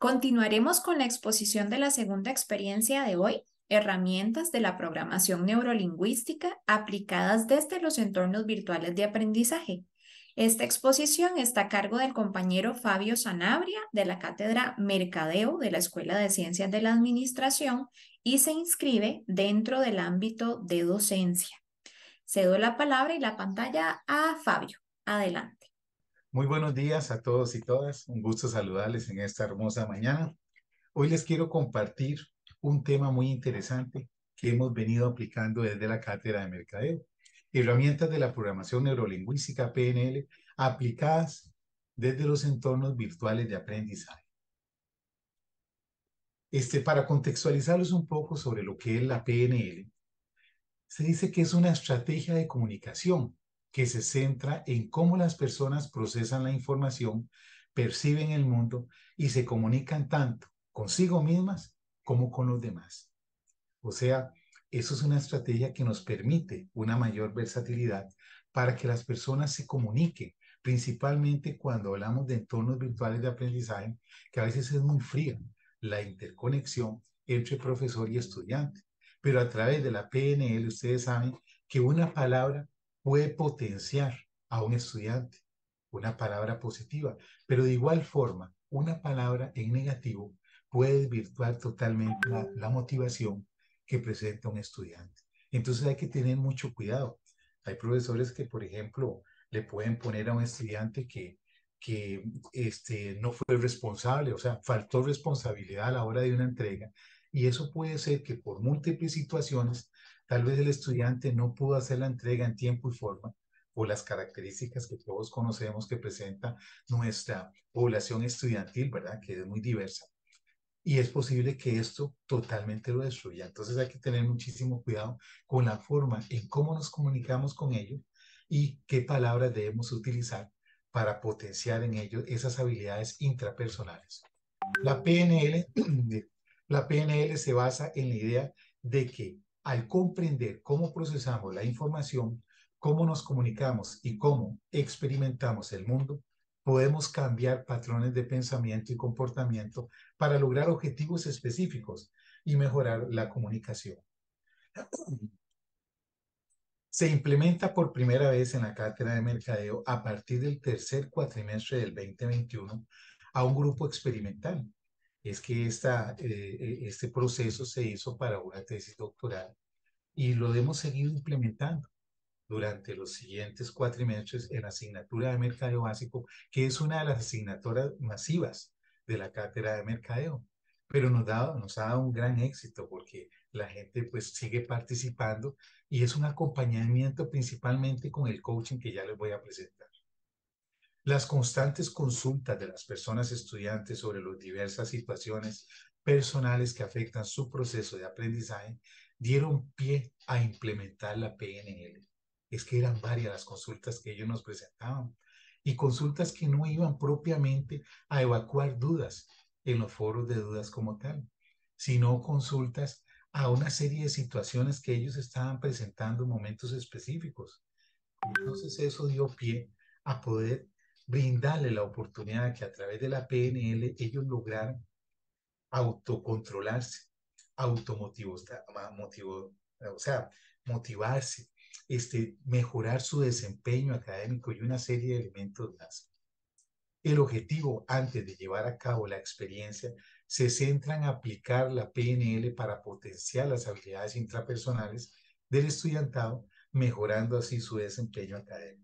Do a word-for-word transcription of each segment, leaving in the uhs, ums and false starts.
Continuaremos con la exposición de la segunda experiencia de hoy, herramientas de la programación neurolingüística aplicadas desde los entornos virtuales de aprendizaje. Esta exposición está a cargo del compañero Fabio Sanabria de la Cátedra Mercadeo de la Escuela de Ciencias de la Administración y se inscribe dentro del ámbito de docencia. Cedo la palabra y la pantalla a Fabio. Adelante. Muy buenos días a todos y todas. Un gusto saludarles en esta hermosa mañana. Hoy les quiero compartir un tema muy interesante que hemos venido aplicando desde la Cátedra de Mercadeo. Herramientas de la programación neurolingüística P N L aplicadas desde los entornos virtuales de aprendizaje. Este, para contextualizarlos un poco sobre lo que es la P N L, se dice que es una estrategia de comunicación que se centra en cómo las personas procesan la información, perciben el mundo y se comunican tanto consigo mismas como con los demás. O sea, eso es una estrategia que nos permite una mayor versatilidad para que las personas se comuniquen, principalmente cuando hablamos de entornos virtuales de aprendizaje, que a veces es muy fría la interconexión entre profesor y estudiante. Pero a través de la P N L ustedes saben que una palabra puede potenciar a un estudiante, una palabra positiva, pero de igual forma, una palabra en negativo puede desvirtuar totalmente la, la motivación que presenta un estudiante. Entonces hay que tener mucho cuidado. Hay profesores que, por ejemplo, le pueden poner a un estudiante que, que este, no fue responsable, o sea, faltó responsabilidad a la hora de una entrega. Y eso puede ser que por múltiples situaciones, tal vez el estudiante no pudo hacer la entrega en tiempo y forma por las características que todos conocemos que presenta nuestra población estudiantil, ¿verdad? Que es muy diversa. Y es posible que esto totalmente lo destruya. Entonces hay que tener muchísimo cuidado con la forma en cómo nos comunicamos con ellos y qué palabras debemos utilizar para potenciar en ellos esas habilidades intrapersonales. La P N L, la P N L se basa en la idea de que al comprender cómo procesamos la información, cómo nos comunicamos y cómo experimentamos el mundo, podemos cambiar patrones de pensamiento y comportamiento para lograr objetivos específicos y mejorar la comunicación. Se implementa por primera vez en la Cátedra de Mercadeo a partir del tercer cuatrimestre del veinte veintiuno a un grupo experimental. Es que esta, eh, este proceso se hizo para una tesis doctoral y lo hemos seguido implementando durante los siguientes cuatrimestres en la asignatura de Mercadeo Básico, que es una de las asignaturas masivas de la Cátedra de Mercadeo. Pero nos, da, nos ha dado un gran éxito porque la gente pues sigue participando y es un acompañamiento principalmente con el coaching que ya les voy a presentar. Las constantes consultas de las personas estudiantes sobre las diversas situaciones personales que afectan su proceso de aprendizaje dieron pie a implementar la P N L. Es que eran varias las consultas que ellos nos presentaban y consultas que no iban propiamente a evacuar dudas en los foros de dudas como tal, sino consultas a una serie de situaciones que ellos estaban presentando en momentos específicos. Entonces eso dio pie a poder brindarle la oportunidad que a través de la P N L ellos lograran autocontrolarse, automotivos, motivo, o sea, motivarse, este, mejorar su desempeño académico y una serie de elementos más. El objetivo antes de llevar a cabo la experiencia se centra en aplicar la P N L para potenciar las habilidades intrapersonales del estudiantado, mejorando así su desempeño académico.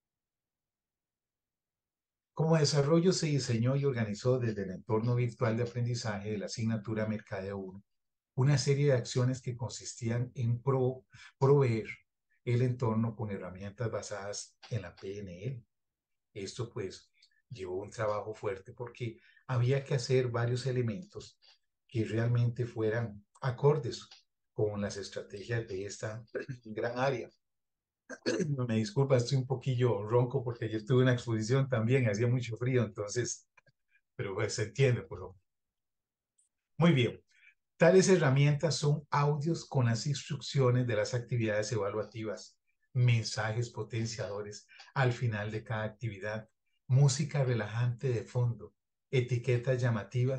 Como desarrollo se diseñó y organizó desde el entorno virtual de aprendizaje de la asignatura Mercadeo uno una serie de acciones que consistían en pro, proveer el entorno con herramientas basadas en la P N L. Esto pues llevó un trabajo fuerte porque había que hacer varios elementos que realmente fueran acordes con las estrategias de esta gran área. Me disculpa, estoy un poquillo ronco porque ayer tuve una exposición también, hacía mucho frío, entonces, pero pues se entiende por lo. Muy bien. Tales herramientas son audios con las instrucciones de las actividades evaluativas, mensajes potenciadores al final de cada actividad, música relajante de fondo, etiquetas llamativas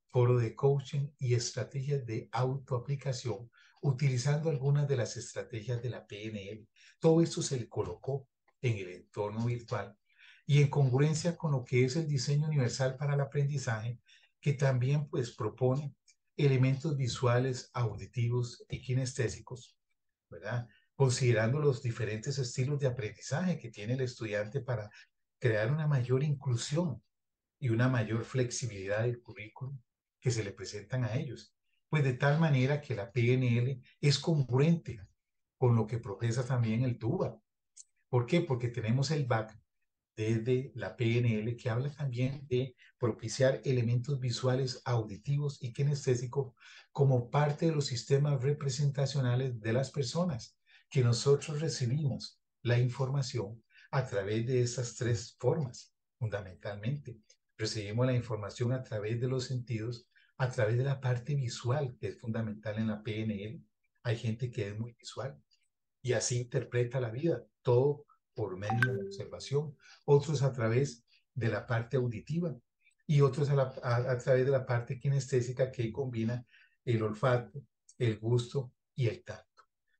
foro de coaching y estrategias de autoaplicación, utilizando algunas de las estrategias de la P N L. Todo esto se le colocó en el entorno virtual y en congruencia con lo que es el diseño universal para el aprendizaje, que también pues propone elementos visuales, auditivos y kinestésicos, ¿verdad? Considerando los diferentes estilos de aprendizaje que tiene el estudiante para crear una mayor inclusión y una mayor flexibilidad del currículum que se le presentan a ellos. Pues de tal manera que la P N L es congruente con lo que profesa también el TUBA. ¿Por qué? Porque tenemos el B A C desde la P N L que habla también de propiciar elementos visuales, auditivos y kinestésicos como parte de los sistemas representacionales de las personas, que nosotros recibimos la información a través de esas tres formas, fundamentalmente. Recibimos la información a través de los sentidos, a través de la parte visual, que es fundamental en la P N L. Hay gente que es muy visual y así interpreta la vida, todo por medio de la observación, otros a través de la parte auditiva y otros a, la, a, a través de la parte kinestésica que combina el olfato, el gusto y el tacto.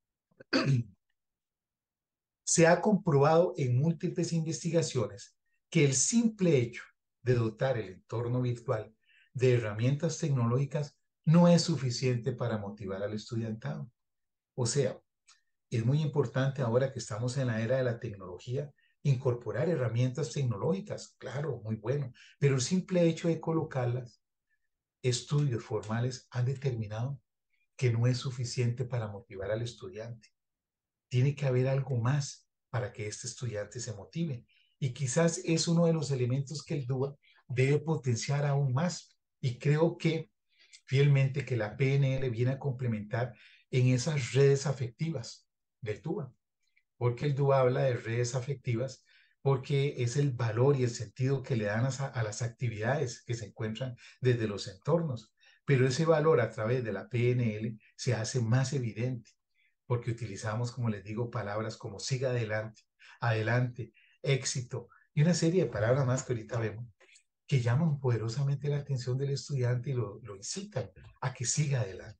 Se ha comprobado en múltiples investigaciones que el simple hecho de dotar el entorno virtual de herramientas tecnológicas no es suficiente para motivar al estudiantado. O sea, es muy importante ahora que estamos en la era de la tecnología, incorporar herramientas tecnológicas, claro, muy bueno, pero el simple hecho de colocarlas, estudios formales han determinado que no es suficiente para motivar al estudiante. Tiene que haber algo más para que este estudiante se motive. Y quizás es uno de los elementos que el DUA debe potenciar aún más. Y creo que fielmente que la P N L viene a complementar en esas redes afectivas del DUA. Porque el DUA habla de redes afectivas porque es el valor y el sentido que le dan a, a las actividades que se encuentran desde los entornos. Pero ese valor a través de la P N L se hace más evidente porque utilizamos, como les digo, palabras como siga adelante, adelante, éxito y una serie de palabras más que ahorita vemos que llaman poderosamente la atención del estudiante y lo, lo incitan a que siga adelante.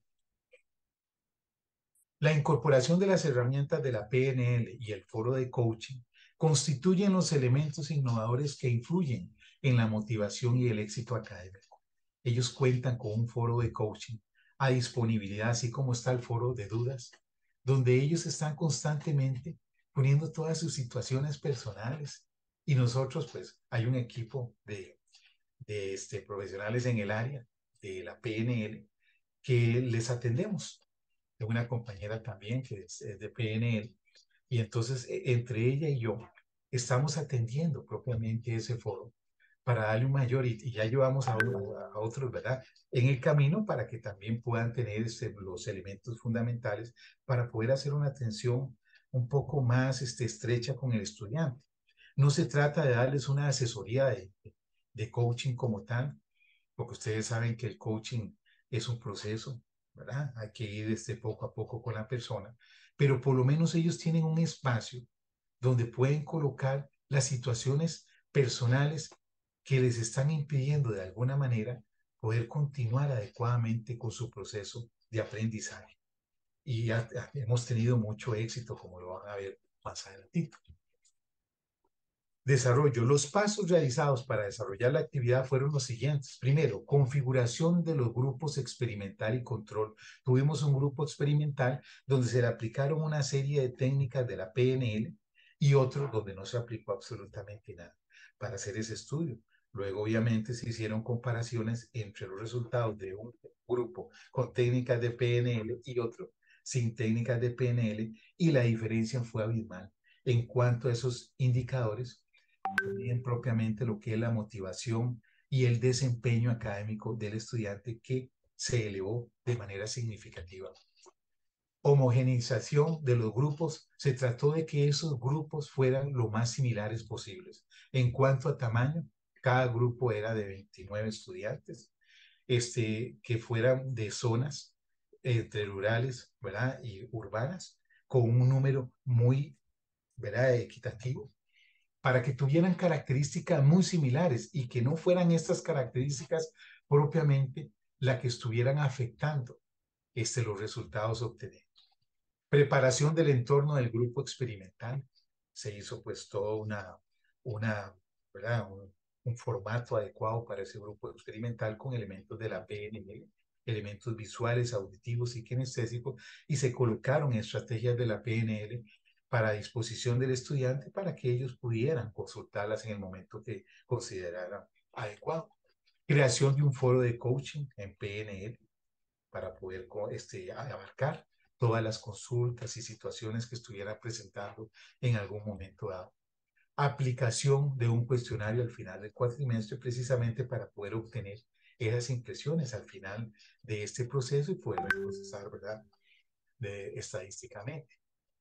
La incorporación de las herramientas de la P N L y el foro de coaching constituyen los elementos innovadores que influyen en la motivación y el éxito académico. Ellos cuentan con un foro de coaching a disponibilidad, así como está el foro de dudas, donde ellos están constantemente poniendo todas sus situaciones personales. Y nosotros, pues, hay un equipo de, de este, profesionales en el área de la P N L que les atendemos, de una compañera también que es, es de P N L, y entonces e, entre ella y yo estamos atendiendo propiamente ese foro para darle un mayor, y, y ya llevamos a, a, a, otros, ¿verdad? En el camino para que también puedan tener este, los elementos fundamentales para poder hacer una atención un poco más este, estrecha con el estudiante. No se trata de darles una asesoría de, de coaching como tal, porque ustedes saben que el coaching es un proceso, ¿verdad? Hay que ir desde poco a poco con la persona, pero por lo menos ellos tienen un espacio donde pueden colocar las situaciones personales que les están impidiendo de alguna manera poder continuar adecuadamente con su proceso de aprendizaje. Y ya, ya hemos tenido mucho éxito, como lo van a ver más adelante. Desarrollo. Los pasos realizados para desarrollar la actividad fueron los siguientes. Primero, configuración de los grupos experimental y control. Tuvimos un grupo experimental donde se le aplicaron una serie de técnicas de la P N L y otro donde no se aplicó absolutamente nada para hacer ese estudio. Luego, obviamente, se hicieron comparaciones entre los resultados de un grupo con técnicas de P N L y otro sin técnicas de P N L, y la diferencia fue abismal en cuanto a esos indicadores, también propiamente lo que es la motivación y el desempeño académico del estudiante, que se elevó de manera significativa. Homogeneización de los grupos. Se trató de que esos grupos fueran lo más similares posibles. En cuanto a tamaño, cada grupo era de veintinueve estudiantes, este, que fueran de zonas entre rurales, ¿verdad? Y urbanas, con un número muy, ¿verdad?, equitativo, para que tuvieran características muy similares y que no fueran estas características propiamente la que estuvieran afectando este, los resultados obtenidos. Preparación del entorno del grupo experimental. Se hizo pues todo una, una, ¿verdad? Un, un formato adecuado para ese grupo experimental con elementos de la P N L, elementos visuales, auditivos y kinestésicos, y se colocaron estrategias de la P N L para disposición del estudiante para que ellos pudieran consultarlas en el momento que consideraran adecuado. Creación de un foro de coaching en P N L para poder este, abarcar todas las consultas y situaciones que estuviera presentando en algún momento dado. Aplicación de un cuestionario al final del cuatrimestre precisamente para poder obtener esas impresiones al final de este proceso y poder procesar, ¿verdad?, de, estadísticamente.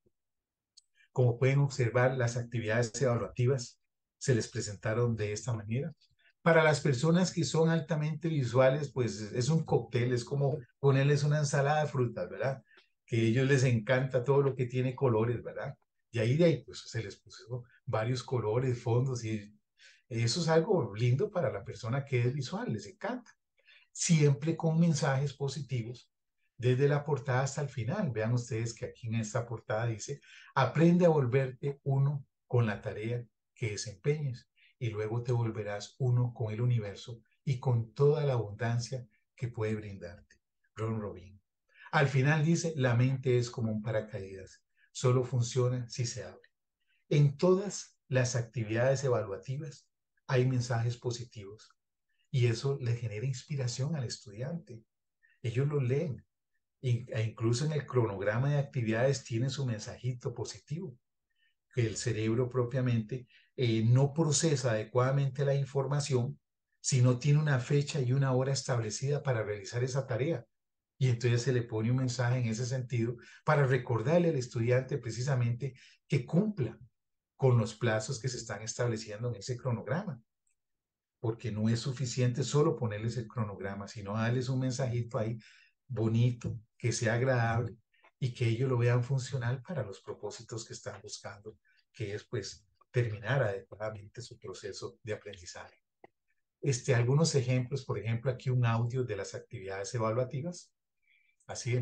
Como pueden observar, las actividades evaluativas se les presentaron de esta manera. Para las personas que son altamente visuales, pues es un cóctel, es como ponerles una ensalada de frutas, ¿verdad? Que a ellos les encanta todo lo que tiene colores, ¿verdad? Y ahí de ahí, pues se les puso varios colores, fondos, y eso es algo lindo para la persona que es visual, les encanta. Siempre con mensajes positivos, desde la portada hasta el final. Vean ustedes que aquí en esta portada dice, aprende a volverte uno con la tarea que desempeñes y luego te volverás uno con el universo y con toda la abundancia que puede brindarte. Ron Robin. Al final dice, la mente es como un paracaídas, solo funciona si se abre. En todas las actividades evaluativas hay mensajes positivos y eso le genera inspiración al estudiante. Ellos lo leen e incluso en el cronograma de actividades tiene su mensajito positivo, que el cerebro propiamente eh, no procesa adecuadamente la información si no tiene una fecha y una hora establecida para realizar esa tarea. Y entonces se le pone un mensaje en ese sentido para recordarle al estudiante precisamente que cumpla con los plazos que se están estableciendo en ese cronograma. Porque no es suficiente solo ponerles el cronograma, sino darles un mensajito ahí bonito, que sea agradable y que ellos lo vean funcional para los propósitos que están buscando, que es pues terminar adecuadamente su proceso de aprendizaje. Este, algunos ejemplos, por ejemplo, aquí un audio de las actividades evaluativas, así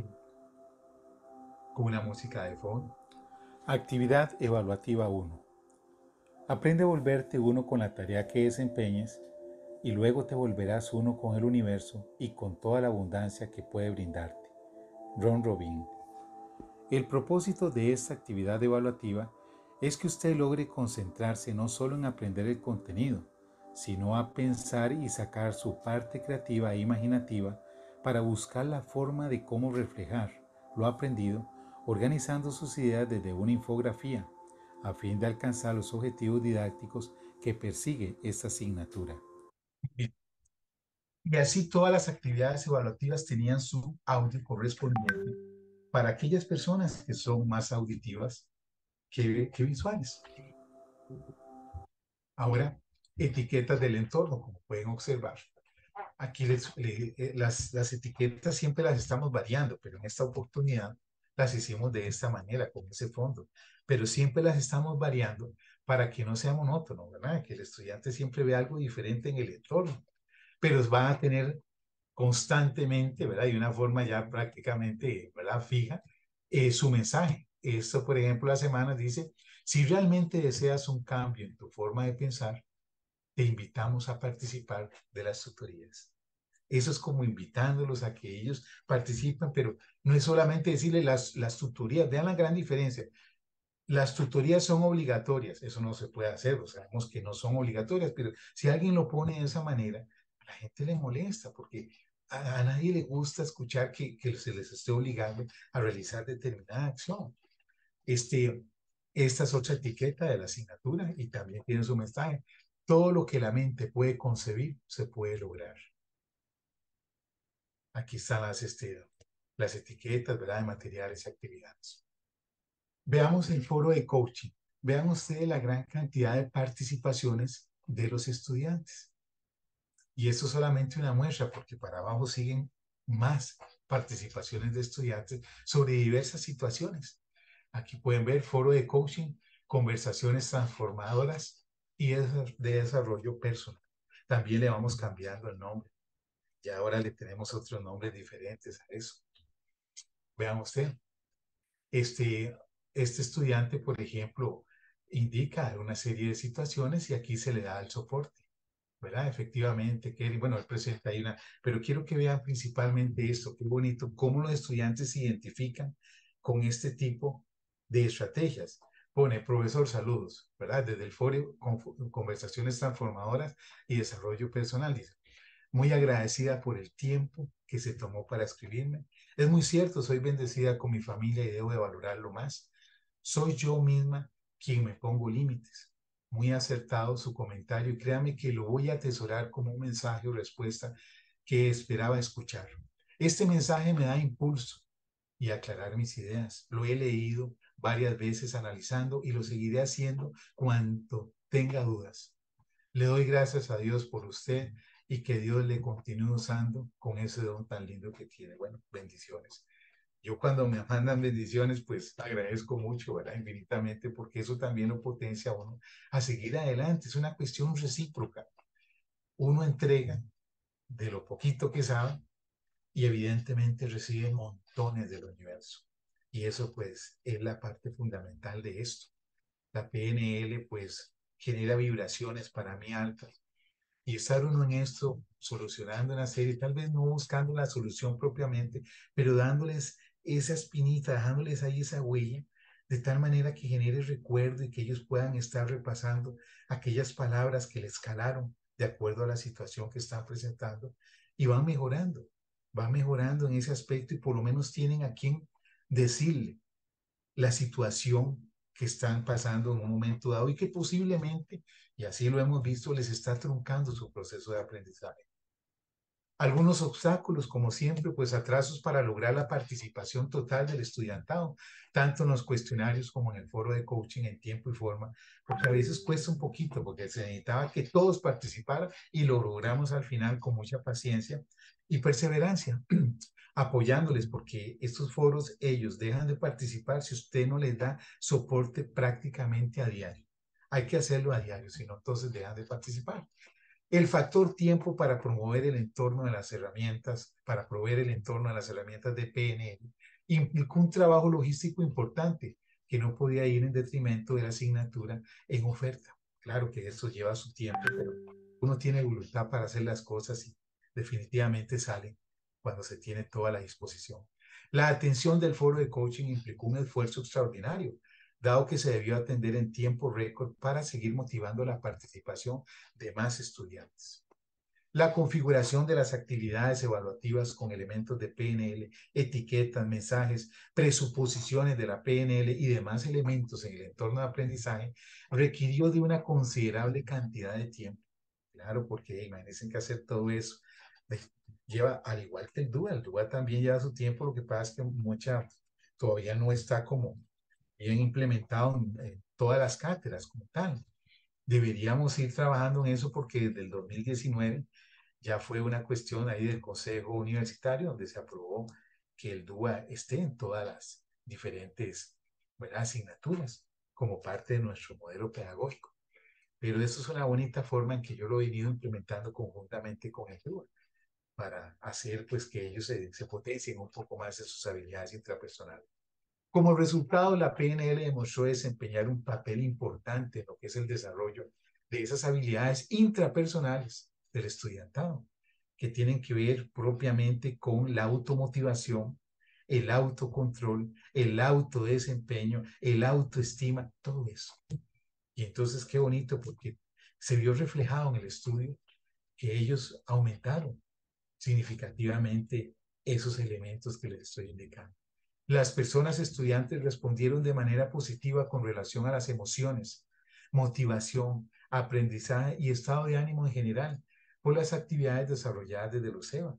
con una música de fondo. Actividad evaluativa uno. Aprende a volverte uno con la tarea que desempeñes y luego te volverás uno con el universo y con toda la abundancia que puede brindarte. Ron Robin. El propósito de esta actividad evaluativa es que usted logre concentrarse no solo en aprender el contenido, sino a pensar y sacar su parte creativa e imaginativa para buscar la forma de cómo reflejar lo aprendido, organizando sus ideas desde una infografía, a fin de alcanzar los objetivos didácticos que persigue esta asignatura. Y así todas las actividades evaluativas tenían su audio correspondiente para aquellas personas que son más auditivas que, que visuales. Ahora, etiquetas del entorno, como pueden observar. Aquí les, le, eh, las, las etiquetas siempre las estamos variando, pero en esta oportunidad las hicimos de esta manera, con ese fondo. Pero siempre las estamos variando para que no sea monótono, ¿verdad? Que el estudiante siempre vea algo diferente en el entorno. Pero van a tener constantemente, ¿verdad? Y una forma ya prácticamente, ¿verdad?, fija, eh, su mensaje. Esto, por ejemplo, la semana dice, si realmente deseas un cambio en tu forma de pensar, te invitamos a participar de las tutorías. Eso es como invitándolos a que ellos participen, pero no es solamente decirle las, las tutorías, vean la gran diferencia. Las tutorías son obligatorias, eso no se puede hacer, o sabemos que no son obligatorias, pero si alguien lo pone de esa manera, a la gente le molesta porque a, a nadie le gusta escuchar que, que se les esté obligando a realizar determinada acción. Este, esta es otra etiqueta de la asignatura y también tiene su mensaje. Todo lo que la mente puede concebir se puede lograr. Aquí están las, este, las etiquetas, ¿verdad?, de materiales y actividades. Veamos el foro de coaching. Vean ustedes la gran cantidad de participaciones de los estudiantes. Y esto es solamente una muestra, porque para abajo siguen más participaciones de estudiantes sobre diversas situaciones. Aquí pueden ver foro de coaching, conversaciones transformadoras y de desarrollo personal. También le vamos cambiando el nombre. Y ahora le tenemos otros nombres diferentes a eso. Vean usted, este, este estudiante, por ejemplo, indica una serie de situaciones y aquí se le da el soporte, ¿verdad? Efectivamente, Kelly, bueno, él presenta ahí una, pero quiero que vean principalmente esto, qué bonito, cómo los estudiantes se identifican con este tipo de estrategias. Pone, profesor, saludos, ¿verdad? Desde el foro, conversaciones transformadoras y desarrollo personal, dice. Muy agradecida por el tiempo que se tomó para escribirme. Es muy cierto, soy bendecida con mi familia y debo de valorarlo más. Soy yo misma quien me pongo límites. Muy acertado su comentario y créame que lo voy a atesorar como un mensaje o respuesta que esperaba escuchar. Este mensaje me da impulso y aclarar mis ideas. Lo he leído varias veces analizando y lo seguiré haciendo cuando tenga dudas. Le doy gracias a Dios por usted y que Dios le continúe usando con ese don tan lindo que tiene. Bueno, bendiciones. Yo cuando me mandan bendiciones, pues agradezco mucho, ¿verdad? Infinitamente, porque eso también lo potencia a uno a seguir adelante. Es una cuestión recíproca. Uno entrega de lo poquito que sabe y evidentemente recibe montones del universo. Y eso pues es la parte fundamental de esto. La P N L pues genera vibraciones para mí altas y estar uno en esto solucionando una serie, tal vez no buscando la solución propiamente, pero dándoles esa espinita, dejándoles ahí esa huella, de tal manera que genere recuerdo y que ellos puedan estar repasando aquellas palabras que les calaron de acuerdo a la situación que están presentando y van mejorando, van mejorando en ese aspecto y por lo menos tienen a quien decirle la situación que están pasando en un momento dado y que posiblemente, y así lo hemos visto, les está truncando su proceso de aprendizaje. Algunos obstáculos, como siempre, pues atrasos para lograr la participación total del estudiantado, tanto en los cuestionarios como en el foro de coaching en tiempo y forma, porque a veces cuesta un poquito, porque se necesitaba que todos participaran y lo logramos al final con mucha paciencia y perseverancia, apoyándoles, porque estos foros ellos dejan de participar si usted no les da soporte prácticamente a diario. Hay que hacerlo a diario, si no, entonces dejan de participar. El factor tiempo para promover el entorno de las herramientas, para proveer el entorno de las herramientas de P N L, implicó un trabajo logístico importante que no podía ir en detrimento de la asignatura en oferta. Claro que esto lleva su tiempo, pero uno tiene voluntad para hacer las cosas y definitivamente salen cuando se tiene toda la disposición. La atención del foro de coaching implicó un esfuerzo extraordinario, dado que se debió atender en tiempo récord para seguir motivando la participación de más estudiantes. La configuración de las actividades evaluativas con elementos de P N L, etiquetas, mensajes, presuposiciones de la P N L y demás elementos en el entorno de aprendizaje requirió de una considerable cantidad de tiempo. Claro, porque imagínense que hacer todo eso lleva, al igual que el D U A, el D U A también lleva su tiempo, lo que pasa es que mucha todavía no está como bien implementado en todas las cátedras como tal. Deberíamos ir trabajando en eso porque desde el dos mil diecinueve ya fue una cuestión ahí del Consejo Universitario donde se aprobó que el D U A esté en todas las diferentes, ¿verdad?, asignaturas como parte de nuestro modelo pedagógico. Pero eso es una bonita forma en que yo lo he venido implementando conjuntamente con el D U A para hacer pues que ellos se, se potencien un poco más de sus habilidades intrapersonales. Como resultado, la P N L demostró desempeñar un papel importante en lo que es el desarrollo de esas habilidades intrapersonales del estudiantado, que tienen que ver propiamente con la automotivación, el autocontrol, el autodesempeño, el autoestima, todo eso. Y entonces qué bonito porque se vio reflejado en el estudio que ellos aumentaron significativamente esos elementos que les estoy indicando. Las personas estudiantes respondieron de manera positiva con relación a las emociones, motivación, aprendizaje y estado de ánimo en general por las actividades desarrolladas desde los E V A.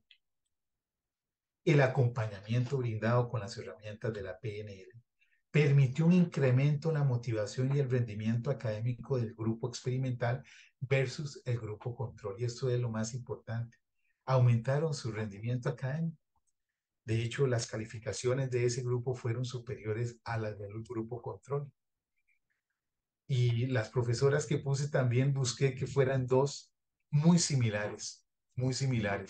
El acompañamiento brindado con las herramientas de la P N L permitió un incremento en la motivación y el rendimiento académico del grupo experimental versus el grupo control. Y esto es lo más importante. Aumentaron su rendimiento académico. De hecho, las calificaciones de ese grupo fueron superiores a las del grupo control. Y las profesoras que puse también busqué que fueran dos muy similares, muy similares.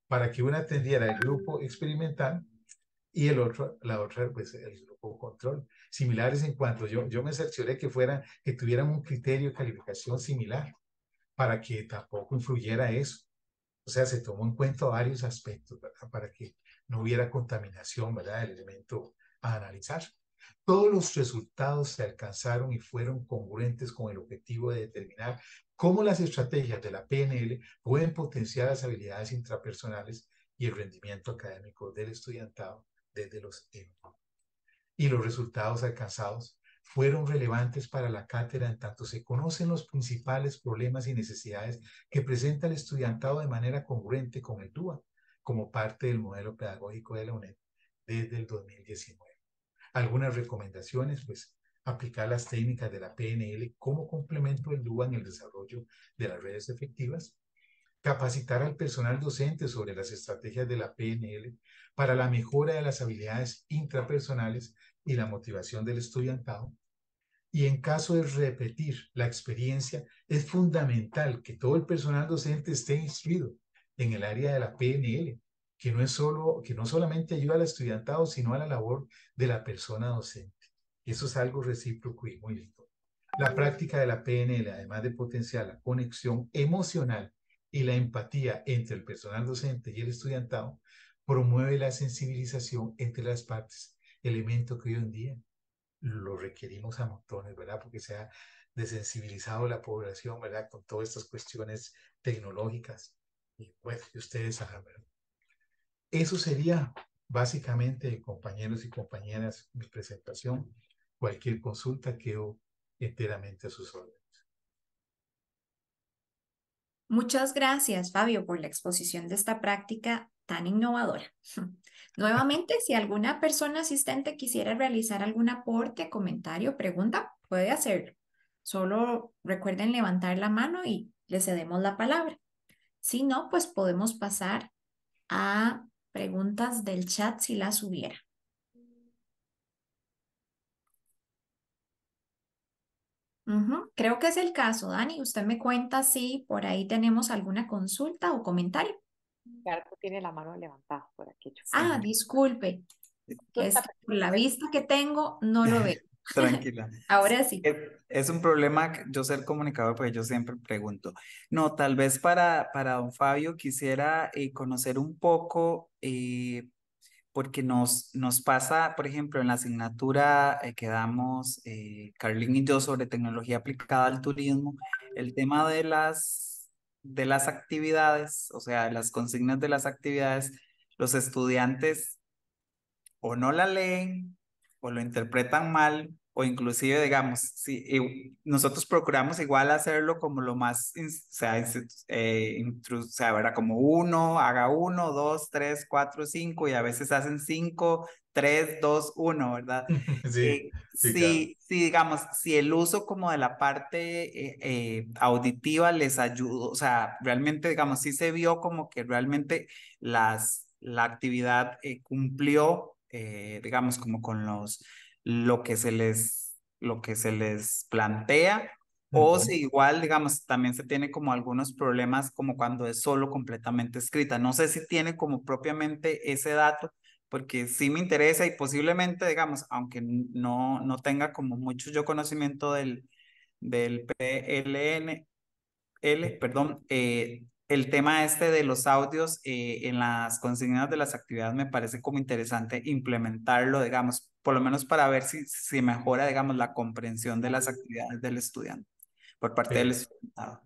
para que una atendiera el grupo experimental y el otro, la otra, pues el grupo control. Similares en cuanto yo, yo me cercioré que fueran, que tuvieran un criterio de calificación similar para que tampoco influyera eso. O sea, se tomó en cuenta varios aspectos, ¿verdad? Para que no hubiera contaminación, ¿verdad? Del elemento a analizar. Todos los resultados se alcanzaron y fueron congruentes con el objetivo de determinar cómo las estrategias de la P N L pueden potenciar las habilidades intrapersonales y el rendimiento académico del estudiantado desde los E M U. Y los resultados alcanzados fueron relevantes para la cátedra en tanto se conocen los principales problemas y necesidades que presenta el estudiantado de manera congruente con el D U A, como parte del modelo pedagógico de la UNED desde el dos mil diecinueve. Algunas recomendaciones, pues, aplicar las técnicas de la P N L como complemento del D U A en el desarrollo de las redes efectivas, capacitar al personal docente sobre las estrategias de la P N L para la mejora de las habilidades intrapersonales y la motivación del estudiantado. Y en caso de repetir la experiencia, es fundamental que todo el personal docente esté instruido en el área de la P N L, que no, es solo, que no solamente ayuda al estudiantado, sino a la labor de la persona docente. Eso es algo recíproco y muy lindo. La práctica de la P N L, además de potenciar la conexión emocional y la empatía entre el personal docente y el estudiantado, promueve la sensibilización entre las partes, elemento que hoy en día lo requerimos a montones, ¿verdad? Porque se ha desensibilizado la población, ¿verdad? Con todas estas cuestiones tecnológicas. Y bueno, y ustedes saben, ¿verdad? Eso sería básicamente, compañeros y compañeras, mi presentación. Cualquier consulta quedo enteramente a sus órdenes. Muchas gracias, Fabio, por la exposición de esta práctica tan innovadora. Nuevamente, si alguna persona asistente quisiera realizar algún aporte, comentario, pregunta, puede hacerlo. Solo recuerden levantar la mano y le cedemos la palabra. Si no, pues podemos pasar a preguntas del chat si las hubiera. Ujú, creo que es el caso, Dani. Usted me cuenta si por ahí tenemos alguna consulta o comentario. Garpo tiene la mano levantada por aquí. Ah, Sí. disculpe. Es que por la vista que tengo no lo veo. Tranquila. Ahora sí. Es, es un problema que yo ser comunicador, porque yo siempre pregunto. No, tal vez para, para don Fabio quisiera eh, conocer un poco, eh, porque nos, nos pasa, por ejemplo, en la asignatura eh, que damos eh, Carlín y yo sobre tecnología aplicada al turismo, el tema de las, de las actividades, o sea, las consignas de las actividades, los estudiantes o no la leen o lo interpretan mal o inclusive, digamos, si y nosotros procuramos igual hacerlo como lo más, o sea, eh, intru, o sea, ¿verdad? Como uno, haga uno, dos, tres, cuatro, cinco y a veces hacen cinco, tres, dos, uno, ¿verdad? Sí, Eh, sí, claro. si, si, digamos, si el uso como de la parte eh, eh, auditiva les ayudó, o sea, realmente, digamos, sí se vio como que realmente las, la actividad eh, cumplió, eh, digamos, como con los, lo que se les, lo que se les plantea, o Ujú. si igual, digamos, también se tiene como algunos problemas como cuando es solo completamente escrita. No sé si tiene como propiamente ese dato, porque sí me interesa y posiblemente, digamos, aunque no, no tenga como mucho yo conocimiento del, del P L N L, perdón, eh, el tema este de los audios eh, en las consignas de las actividades me parece como interesante implementarlo, digamos, por lo menos para ver si, si mejora, digamos, la comprensión de las actividades del estudiante por parte del Pero, estudiantado.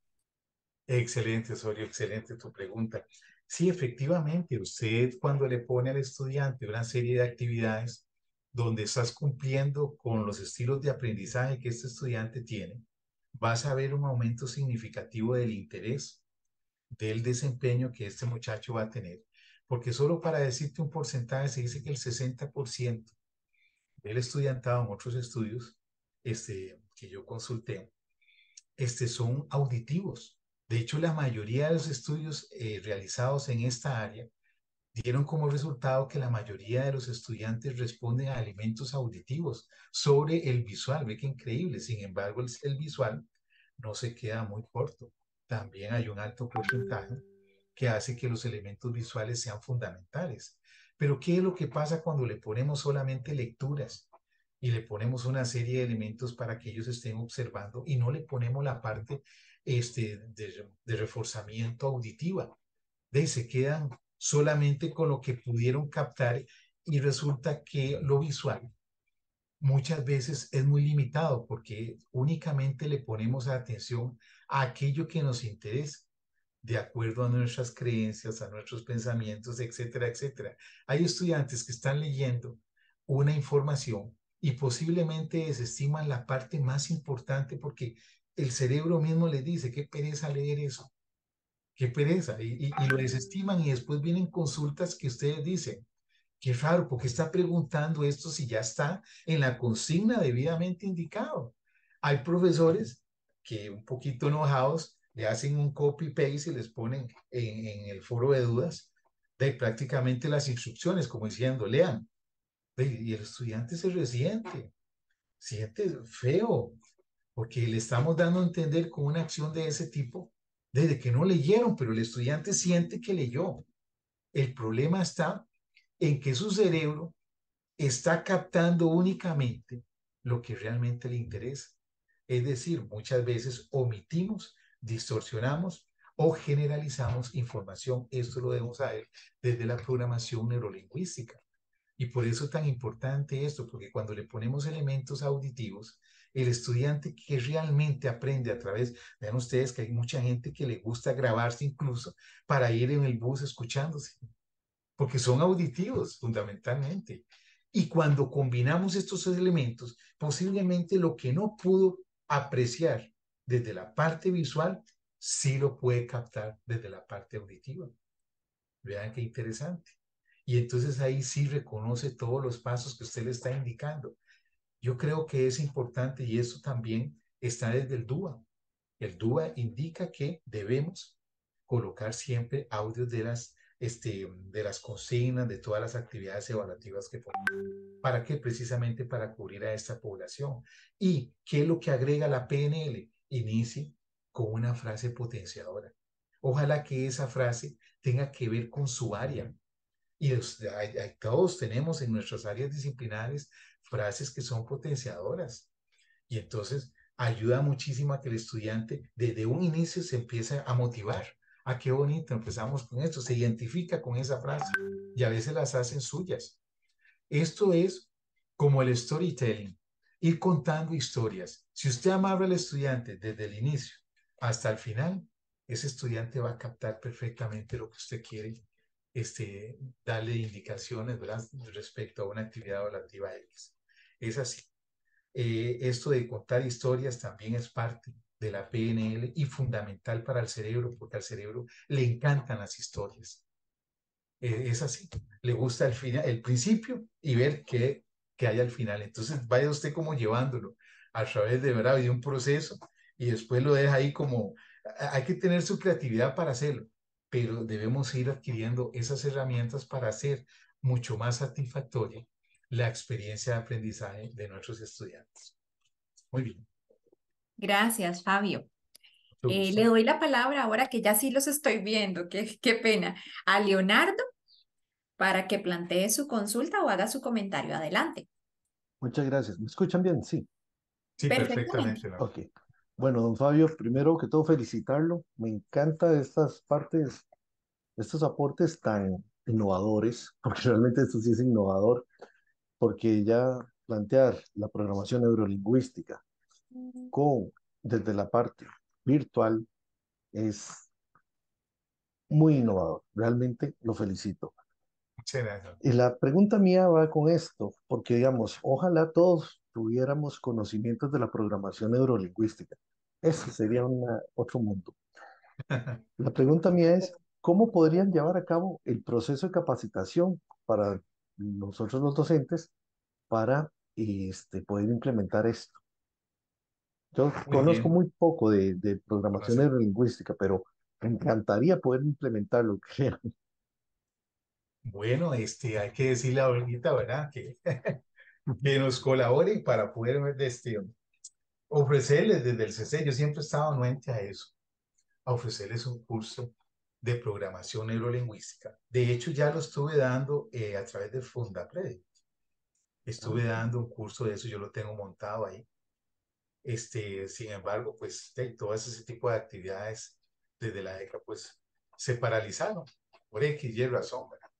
excelente, Osorio, excelente tu pregunta. Sí, efectivamente, usted cuando le pone al estudiante una serie de actividades donde estás cumpliendo con los estilos de aprendizaje que este estudiante tiene, vas a ver un aumento significativo del interés, del desempeño que este muchacho va a tener. Porque solo para decirte un porcentaje, se dice que el sesenta por ciento del estudiantado en otros estudios este, que yo consulté, este, son auditivos. De hecho, la mayoría de los estudios eh, realizados en esta área dieron como resultado que la mayoría de los estudiantes responden a elementos auditivos sobre el visual. Ve qué increíble. Sin embargo, el, el visual no se queda muy corto. También hay un alto porcentaje que hace que los elementos visuales sean fundamentales. Pero ¿qué es lo que pasa cuando le ponemos solamente lecturas y le ponemos una serie de elementos para que ellos estén observando y no le ponemos la parte este, de, de reforzamiento auditiva? De se quedan solamente con lo que pudieron captar y resulta que lo visual muchas veces es muy limitado porque únicamente le ponemos atención a aquello que nos interesa, de acuerdo a nuestras creencias, a nuestros pensamientos, etcétera, etcétera. Hay estudiantes que están leyendo una información y posiblemente desestiman la parte más importante porque el cerebro mismo les dice, qué pereza leer eso, qué pereza, y, y, y lo desestiman y después vienen consultas que ustedes dicen, qué raro, porque está preguntando esto si ya está en la consigna debidamente indicado. Hay profesores que un poquito enojados le hacen un copy-paste y les ponen en, en el foro de dudas de prácticamente las instrucciones, como diciendo, lean. Y el estudiante se resiente, siente feo, porque le estamos dando a entender con una acción de ese tipo, desde que no leyeron, pero el estudiante siente que leyó. El problema está en que su cerebro está captando únicamente lo que realmente le interesa. Es decir, muchas veces omitimos, distorsionamos o generalizamos información. Esto lo debemos saber desde la programación neurolingüística. Y por eso es tan importante esto, porque cuando le ponemos elementos auditivos, el estudiante que realmente aprende a través, vean ustedes que hay mucha gente que le gusta grabarse incluso para ir en el bus escuchándose, porque son auditivos fundamentalmente. Y cuando combinamos estos elementos, posiblemente lo que no pudo apreciar desde la parte visual, sí lo puede captar desde la parte auditiva. Vean qué interesante. Y entonces ahí sí reconoce todos los pasos que usted le está indicando. Yo creo que es importante y eso también está desde el D U A. El D U A indica que debemos colocar siempre audios de las, este, de las consignas, de todas las actividades evaluativas que ponemos. ¿Para qué? Precisamente para cubrir a esta población. ¿Y qué es lo que agrega la P N L? Inicie con una frase potenciadora. Ojalá que esa frase tenga que ver con su área. Y hay, hay, todos tenemos en nuestras áreas disciplinares frases que son potenciadoras. Y entonces ayuda muchísimo a que el estudiante desde un inicio se empiece a motivar. Ah, qué bonito, empezamos con esto, se identifica con esa frase y a veces las hacen suyas. Esto es como el storytelling, ir contando historias. Si usted amarra al estudiante desde el inicio hasta el final, ese estudiante va a captar perfectamente lo que usted quiere este, darle indicaciones, ¿verdad?, respecto a una actividad evaluativa X. Es así. Eh, esto de contar historias también es parte de la P N L y fundamental para el cerebro, porque al cerebro le encantan las historias. Eh, es así. Le gusta el, final, el principio y ver qué, qué hay al final. Entonces vaya usted como llevándolo a través de, ¿verdad?, de un proceso y después lo deja ahí como, hay que tener su creatividad para hacerlo, pero debemos ir adquiriendo esas herramientas para hacer mucho más satisfactoria la experiencia de aprendizaje de nuestros estudiantes. Muy bien. Gracias, Fabio. Eh, le doy la palabra ahora que ya sí los estoy viendo, qué, qué pena, a Leonardo para que plantee su consulta o haga su comentario. Adelante. Muchas gracias. ¿Me escuchan bien? Sí. Sí, Perfectamente. perfectamente. Ok. Bueno, don Fabio, primero que todo felicitarlo. Me encanta estas partes, estos aportes tan innovadores, porque realmente esto sí es innovador, porque ya plantear la programación neurolingüística con, desde la parte virtual es muy innovador. Realmente lo felicito. Muchas gracias. Y la pregunta mía va con esto, porque digamos, ojalá todos tuviéramos conocimientos de la programación neurolingüística. Eso sería una, otro mundo. La pregunta mía es, ¿cómo podrían llevar a cabo el proceso de capacitación para nosotros los docentes para este, poder implementar esto? Yo Muy conozco bien. muy poco de, de programación Conoce. neurolingüística, pero me encantaría poder implementarlo. Bueno, este, hay que decirle ahorita, ¿verdad?, que, que nos colaboren para poder este, ofrecerles desde el C C. Yo siempre he estado anuente a eso, a ofrecerles un curso de programación neurolingüística. De hecho, ya lo estuve dando eh, a través de Fundapred. Estuve dando un curso de eso, yo lo tengo montado ahí. Este, sin embargo, pues de, todas ese tipo de actividades desde la década, pues se paralizaron por X y razón, ¿verdad?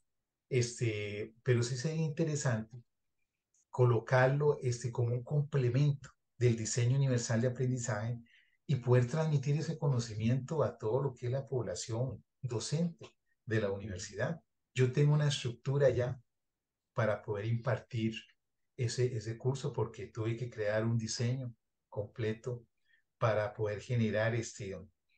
Este, pero sí sería interesante colocarlo este, como un complemento del diseño universal de aprendizaje y poder transmitir ese conocimiento a todo lo que es la población docente de la universidad. Yo tengo una estructura ya para poder impartir ese, ese curso porque tuve que crear un diseño completo para poder generar este,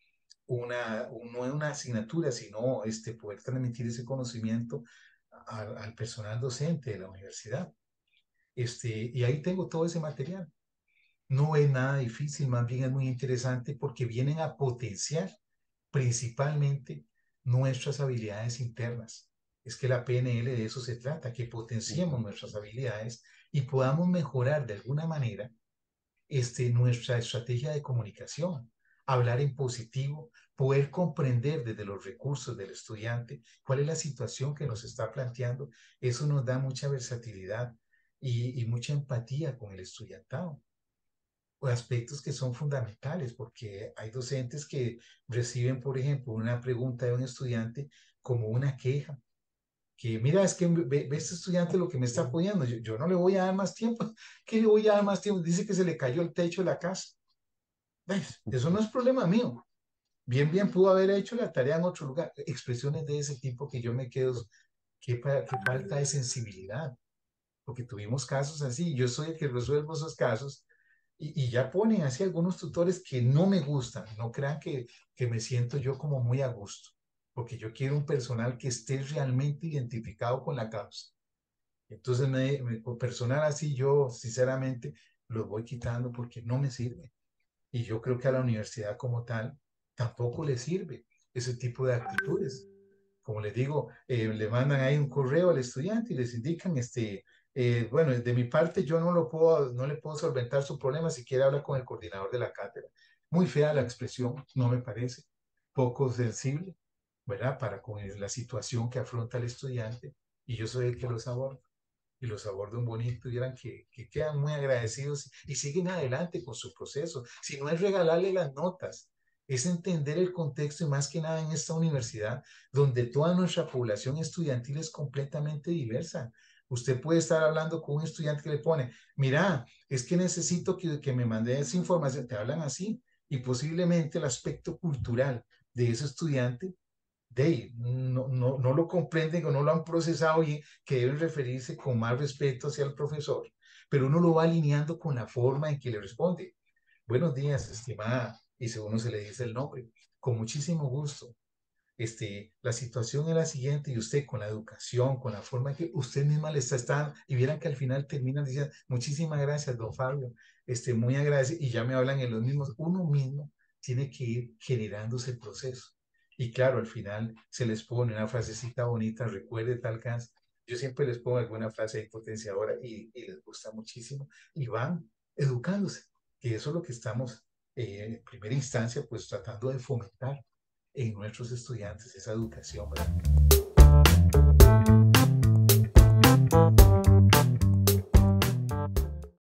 una, un, no una asignatura, sino este, poder transmitir ese conocimiento al, al personal docente de la universidad. Este, y ahí tengo todo ese material. No es nada difícil, más bien es muy interesante porque vienen a potenciar principalmente nuestras habilidades internas. Es que la P N L de eso se trata, que potenciemos nuestras habilidades y podamos mejorar de alguna manera este, nuestra estrategia de comunicación, hablar en positivo, poder comprender desde los recursos del estudiante cuál es la situación que nos está planteando. Eso nos da mucha versatilidad y, y mucha empatía con el estudiantado. O aspectos que son fundamentales, porque hay docentes que reciben, por ejemplo, una pregunta de un estudiante como una queja, que mira, es que ve, ve este estudiante lo que me está apoyando, yo, yo no le voy a dar más tiempo, ¿qué le voy a dar más tiempo? Dice que se le cayó el techo de la casa. ¿Ves? Eso no es problema mío. Bien, bien pudo haber hecho la tarea en otro lugar. Expresiones de ese tipo que yo me quedo, qué, qué falta de sensibilidad, porque tuvimos casos así, yo soy el que resuelvo esos casos. Y, y ya ponen así algunos tutores que no me gustan. No crean que, que me siento yo como muy a gusto, porque yo quiero un personal que esté realmente identificado con la causa. Entonces, me, me, con personal así, yo sinceramente los voy quitando porque no me sirve. Y yo creo que a la universidad como tal tampoco le sirve ese tipo de actitudes. Como les digo, eh, le mandan ahí un correo al estudiante y les indican, este, eh, bueno, de mi parte yo no, lo puedo, no le puedo solventar su problema si quiere hablar con el coordinador de la cátedra. Muy fea la expresión, no me parece, poco sensible, ¿verdad? Para con la situación que afronta el estudiante y yo soy el que los aborda y los aborda un bonito y eran que, que quedan muy agradecidos y siguen adelante con su proceso. Si no es regalarle las notas, es entender el contexto y más que nada en esta universidad donde toda nuestra población estudiantil es completamente diversa. Usted puede estar hablando con un estudiante que le pone, mira, es que necesito que, que me mande esa información, te hablan así y posiblemente el aspecto cultural de ese estudiante de no, no, no lo comprenden o no lo han procesado bien, que deben referirse con más respeto hacia el profesor, pero uno lo va alineando con la forma en que le responde. Buenos días, estimada, y si uno se le dice el nombre, con muchísimo gusto. Este, la situación es la siguiente y usted con la educación, con la forma que usted misma le está, está y vieran que al final terminan diciendo, muchísimas gracias, don Fabio, este, muy agradecido, y ya me hablan en los mismos, uno mismo tiene que ir generándose el proceso. Y claro, al final se les pone una frasecita bonita, recuerde tal caso. Yo siempre les pongo alguna frase de potenciadora y, y les gusta muchísimo y van educándose, que eso es lo que estamos eh, en primera instancia pues tratando de fomentar en nuestros estudiantes esa educación, ¿verdad?